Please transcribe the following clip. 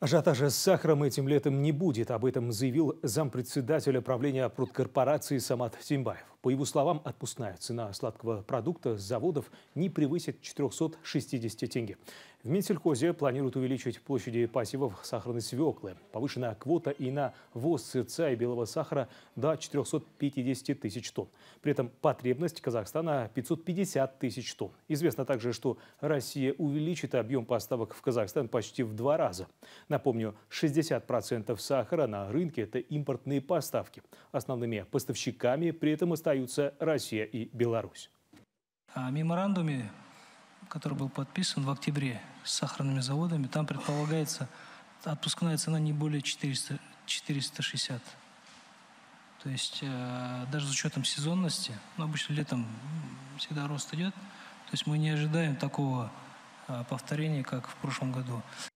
Ажиотажа с сахаром этим летом не будет. Об этом заявил зампредседателя правления продкорпорации Самат Симбаев. По его словам, отпускная цена сладкого продукта с заводов не превысит 460 тенге. В Минсельхозе планируют увеличить площади посевов сахарной свеклы. Повышена квота и на ввоз сырца и белого сахара до 450 тысяч тонн. При этом потребность Казахстана 550 тысяч тонн. Известно также, что Россия увеличит объем поставок в Казахстан почти в 2 раза. Напомню, 60% сахара на рынке – это импортные поставки. Основными поставщиками при этом остаются Россия и Беларусь. О меморандуме, который был подписан в октябре с сахарными заводами, там предполагается отпускная цена не более 460. То есть даже с учетом сезонности, обычно летом всегда рост идет, то есть мы не ожидаем такого повторения, как в прошлом году.